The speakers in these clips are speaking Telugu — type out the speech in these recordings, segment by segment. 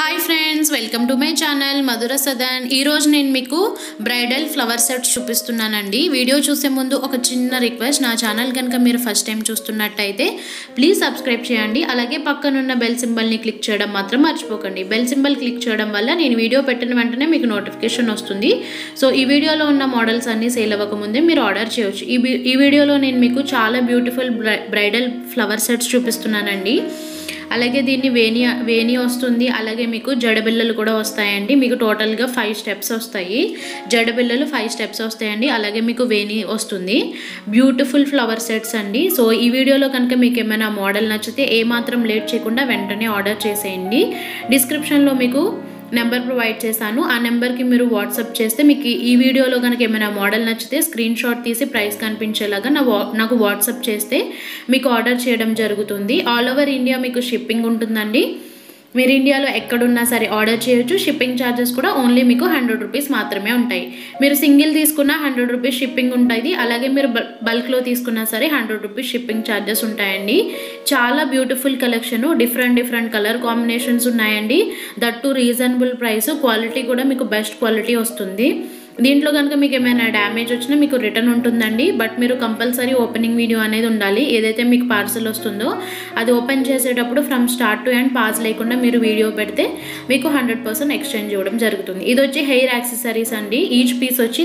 Hi friends, welcome to my channel Madhura Sadan. ఈరోజు నేను మీకు బ్రైడల్ ఫ్లవర్ సెట్స్ చూపిస్తున్నానండి. వీడియో చూసే ముందు ఒక చిన్న రిక్వెస్ట్, నా ఛానల్ కనుక మీరు ఫస్ట్ టైం చూస్తున్నట్టయితే ప్లీజ్ సబ్స్క్రైబ్ చేయండి. అలాగే పక్కనున్న బెల్ సింబల్ని క్లిక్ చేయడం మాత్రం మర్చిపోకండి. బెల్ సింబల్ క్లిక్ చేయడం వల్ల నేను వీడియో పెట్టిన వెంటనే మీకు నోటిఫికేషన్ వస్తుంది. సో ఈ వీడియోలో ఉన్న మోడల్స్ అన్నీ సేల్ అవ్వకముందే మీరు ఆర్డర్ చేయవచ్చు. ఈ వీడియోలో నేను మీకు చాలా బ్యూటిఫుల్ బ్రైడల్ ఫ్లవర్ సెట్స్ చూపిస్తున్నానండి. అలాగే దీన్ని వేణి వస్తుంది. అలాగే మీకు జడబిల్లలు కూడా వస్తాయండి. మీకు టోటల్గా 5 స్టెప్స్ వస్తాయి. జడబిల్లలు 5 స్టెప్స్ వస్తాయండి. అలాగే మీకు వేణి వస్తుంది. బ్యూటిఫుల్ ఫ్లవర్ సెట్స్ అండి. సో ఈ వీడియోలో కనుక మీకు ఏమైనా మోడల్ నచ్చితే ఏమాత్రం లేట్ చేయకుండా వెంటనే ఆర్డర్ చేసేయండి. డిస్క్రిప్షన్లో మీకు నెంబర్ ప్రొవైడ్ చేశాను. ఆ నెంబర్కి మీరు వాట్సాప్ చేస్తే మీకు ఈ వీడియోలో కనుక ఏమైనా మోడల్ నచ్చితే స్క్రీన్ షాట్ తీసి ప్రైస్ కనిపించేలాగా నాకు వాట్సాప్ చేస్తే మీకు ఆర్డర్ చేయడం జరుగుతుంది. ఆల్ ఓవర్ ఇండియా మీకు షిప్పింగ్ ఉంటుందండి. మీరు ఇండియాలో ఎక్కడున్నా సరే ఆర్డర్ చేయొచ్చు. షిప్పింగ్ ఛార్జెస్ కూడా ఓన్లీ మీకు 100 రూపీస్ మాత్రమే ఉంటాయి. మీరు సింగిల్ తీసుకున్నా 100 రూపీస్ షిప్పింగ్ ఉంటుంది. అలాగే మీరు బల్క్లో తీసుకున్నా సరే 100 రూపీస్ షిప్పింగ్ ఛార్జెస్ ఉంటాయండి. చాలా beautiful collection, different colour combinations ఉన్నాయండి. That too reasonable price. Quality కూడా మీకు బెస్ట్ క్వాలిటీ వస్తుంది. దీంట్లో కనుక మీకు ఏమైనా డ్యామేజ్ వచ్చినా మీకు రిటర్న్ ఉంటుందండి. బట్ మీరు కంపల్సరీ ఓపెనింగ్ వీడియో అనేది ఉండాలి. ఏదైతే మీకు పార్సల్ వస్తుందో అది ఓపెన్ చేసేటప్పుడు from start to end pause లేకుండా మీరు వీడియో పెడితే మీకు 100% ఎక్స్చేంజ్ ఇవ్వడం జరుగుతుంది. ఇది వచ్చి హెయిర్ యాక్సెసరీస్ అండి. ఈచ్ పీస్ వచ్చి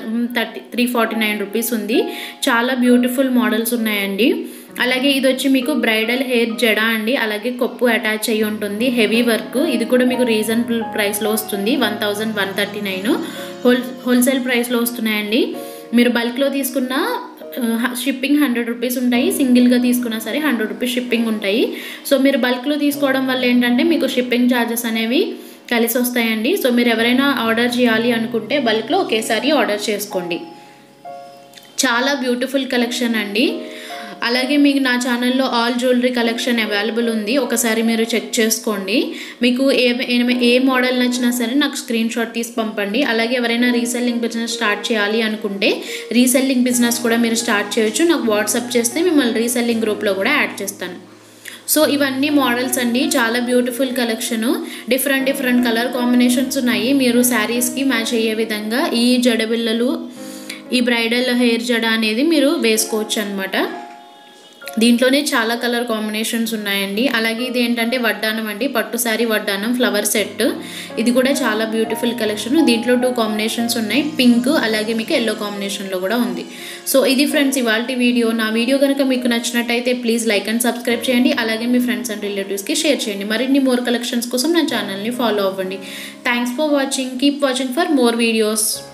349 రూపీస్ ఉంది. చాలా బ్యూటిఫుల్ మోడల్స్ ఉన్నాయండి. అలాగే ఇది వచ్చి మీకు బ్రైడల్ హెయిర్ జడ అండి. అలాగే కొప్పు అటాచ్ అయ్యి ఉంటుంది. Heavy work. ఇది కూడా మీకు రీజనబుల్ ప్రైస్లో వస్తుంది. 1139 హోల్సేల్ ప్రైస్లో వస్తున్నాయండి. మీరు బల్క్లో తీసుకున్న షిప్పింగ్ 100 రూపీస్ ఉంటాయి. సింగిల్గా తీసుకున్నా సరే 100 రూపీస్ షిప్పింగ్ ఉంటాయి. సో మీరు బల్క్లో తీసుకోవడం వల్ల ఏంటంటే మీకు షిప్పింగ్ ఛార్జెస్ అనేవి కలిసి వస్తాయండి. సో మీరు ఎవరైనా ఆర్డర్ చేయాలి అనుకుంటే బల్క్లో ఒకేసారి ఆర్డర్ చేసుకోండి. చాలా బ్యూటిఫుల్ కలెక్షన్ అండి. అలాగే మీకు నా ఛానల్లో ఆల్ జ్యువెలరీ కలెక్షన్ అవైలబుల్ ఉంది. ఒకసారి మీరు చెక్ చేసుకోండి. మీకు ఏ మోడల్ నచ్చినా సరే నాకు స్క్రీన్ షాట్ తీసి పంపండి. అలాగే ఎవరైనా రీసెల్లింగ్ బిజినెస్ స్టార్ట్ చేయాలి అనుకుంటే రీసెల్లింగ్ బిజినెస్ కూడా మీరు స్టార్ట్ చేయొచ్చు. నాకు వాట్సాప్ చేస్తే మిమ్మల్ని రీసెల్లింగ్ గ్రూప్లో కూడా యాడ్ చేస్తాను. సో ఇవన్నీ మోడల్స్ అండి. చాలా beautiful collection. Different colour combinations ఉన్నాయి. మీరు శారీస్కి మ్యాచ్ అయ్యే విధంగా ఈ జడబిల్లలు, ఈ బ్రైడల్ హెయిర్ జడ అనేది మీరు వేసుకోవచ్చు అనమాట. దీంట్లోనే చాలా కలర్ కాంబినేషన్స్ ఉన్నాయండి. అలాగే ఇది ఏంటంటే వడ్డానం అండి. పట్టు శారీ వడ్డానం ఫ్లవర్ సెట్. ఇది కూడా చాలా బ్యూటిఫుల్ కలెక్షన్. దీంట్లో 2 కాంబినేషన్స్ ఉన్నాయి. పింక్ అలాగే మీకు ఎల్లో కాంబినేషన్లో కూడా ఉంది. సో ఇది ఫ్రెండ్స్ ఇవాల్టి వీడియో. నా వీడియో కనుక మీకు నచ్చినట్టయితే ప్లీజ్ లైక్ అండ్ సబ్స్క్రైబ్ చేయండి. అలాగే మీ ఫ్రెండ్స్ అండ్ రిలేటివ్స్కి షేర్ చేయండి. మరిన్ని మోర్ కలెక్షన్స్ కోసం నా ఛానల్ని ఫాలో అవ్వండి. Thanks for watching. Keep watching for more videos.